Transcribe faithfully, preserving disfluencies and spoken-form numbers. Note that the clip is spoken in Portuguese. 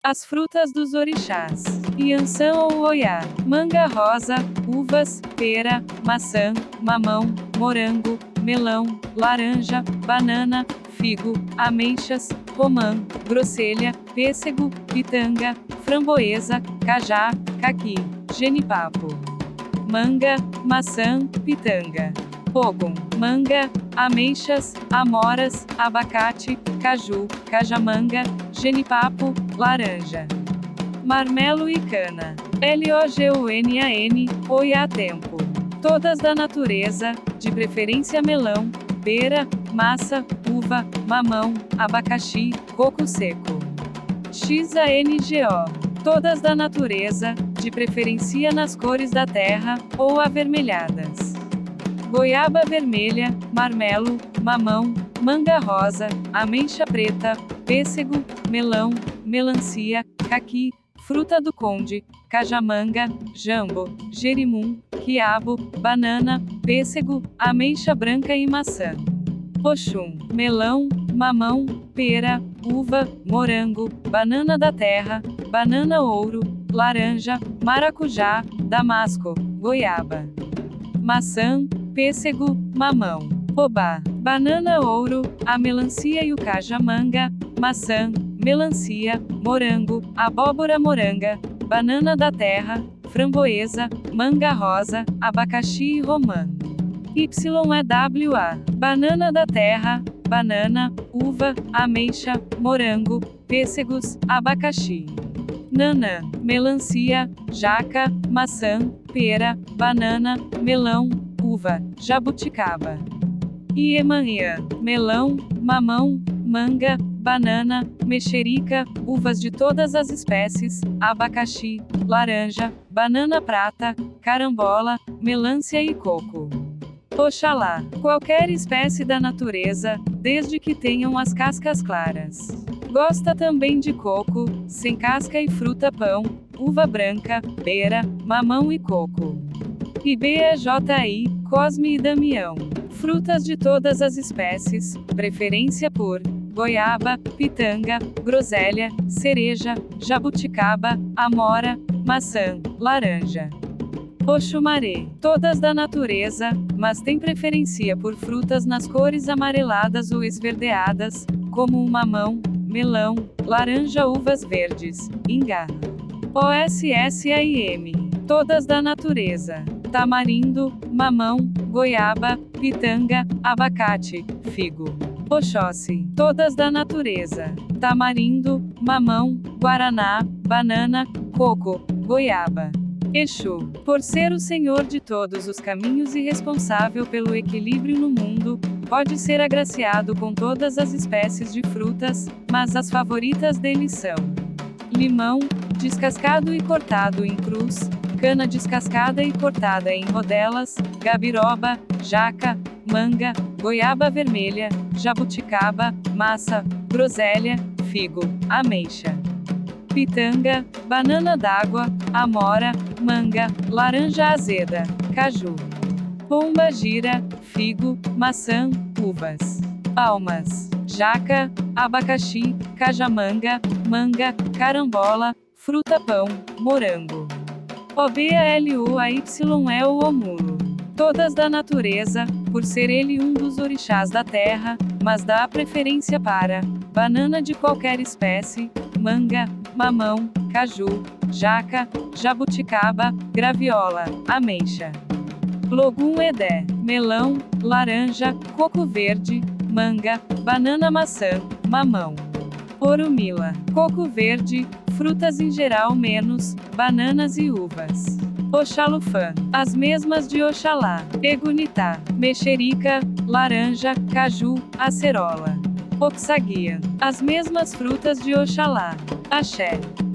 As frutas dos orixás: Iansã ou Oiá, manga rosa, uvas, pera, maçã, mamão, morango, melão, laranja, banana, figo, ameixas, romã, grosselha, pêssego, pitanga, framboesa, cajá, caqui, genipapo. Manga, maçã, pitanga. Pogum, manga, ameixas, amoras, abacate, caju, cajamanga, genipapo, laranja. Marmelo e cana. Logunan, Oiá tempo. Todas da natureza, de preferência melão, pera, massa, uva, mamão, abacaxi, coco seco. Xango. Todas da natureza, de preferência nas cores da terra, ou avermelhadas. Goiaba vermelha, marmelo, mamão, manga rosa, ameixa preta, pêssego, melão, melancia, caqui, fruta do conde, cajamanga, jambo, jerimum, quiabo, banana, pêssego, ameixa branca e maçã. Oxum, melão, mamão, pera, uva, morango, banana da terra, banana ouro, laranja, maracujá, damasco, goiaba. Maçã, pêssego, mamão. Obá, banana ouro, a melancia e o cajamanga, maçã, melancia, morango, abóbora moranga, banana da terra, framboesa, manga rosa, abacaxi e romã. Ywa, banana da terra, banana, uva, ameixa, morango, pêssegos, abacaxi. Nanã, melancia, jaca, maçã, pera, banana, melão, uva, jabuticaba. Iemanhã, melão, mamão, manga, banana, mexerica, uvas de todas as espécies, abacaxi, laranja, banana prata, carambola, melancia e coco. Oxalá, qualquer espécie da natureza, desde que tenham as cascas claras. Gosta também de coco, sem casca e fruta pão, uva branca, pera, mamão e coco. Ibji, Cosme e Damião. Frutas de todas as espécies, preferência por goiaba, pitanga, groselha, cereja, jabuticaba, amora, maçã, laranja. Oxumaré, todas da natureza, mas tem preferência por frutas nas cores amareladas ou esverdeadas, como o mamão, melão, laranja, uvas verdes, ingá. Ossaim, todas da natureza, tamarindo, mamão, goiaba, pitanga, abacate, figo. Oxóssi, todas da natureza, tamarindo, mamão, guaraná, banana, coco, goiaba. Exu, por ser o senhor de todos os caminhos e responsável pelo equilíbrio no mundo, pode ser agraciado com todas as espécies de frutas, mas as favoritas dele são: limão, descascado e cortado em cruz, cana descascada e cortada em rodelas, gabiroba, jaca, manga, goiaba vermelha, jabuticaba, massa, groselha, figo, ameixa. Pitanga, banana d'água, amora, manga, laranja azeda, caju. Pomba gira, figo, maçã, uvas. Palmas, jaca, abacaxi, cajamanga, manga, carambola, fruta-pão, morango. Obaluay é o omulo. Todas da natureza, por ser ele um dos orixás da terra, mas dá preferência para banana de qualquer espécie, manga, mamão, caju, jaca, jabuticaba, graviola, ameixa. Logum edé, melão, laranja, coco verde, manga, banana maçã, mamão. Orumila, coco verde, frutas em geral menos, bananas e uvas. Oxalufã, as mesmas de Oxalá. Egunitá, mexerica, laranja, caju, acerola. Oxaguian, as mesmas frutas de Oxalá. Axé.